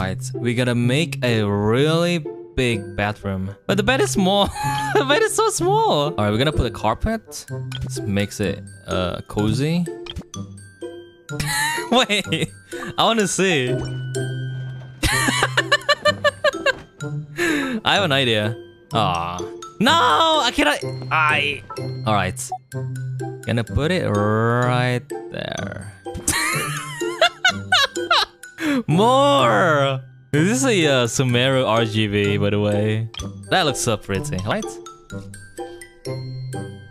Alright, we gotta make a really big bathroom. But the bed is small. The bed is so small. Alright, we're gonna put a carpet. This makes it cozy. Wait, I wanna see. I have an idea. Ah, no, I cannot. Alright. Gonna put it right there. More! This is a Sumeru RGB, by the way. That looks so pretty, right?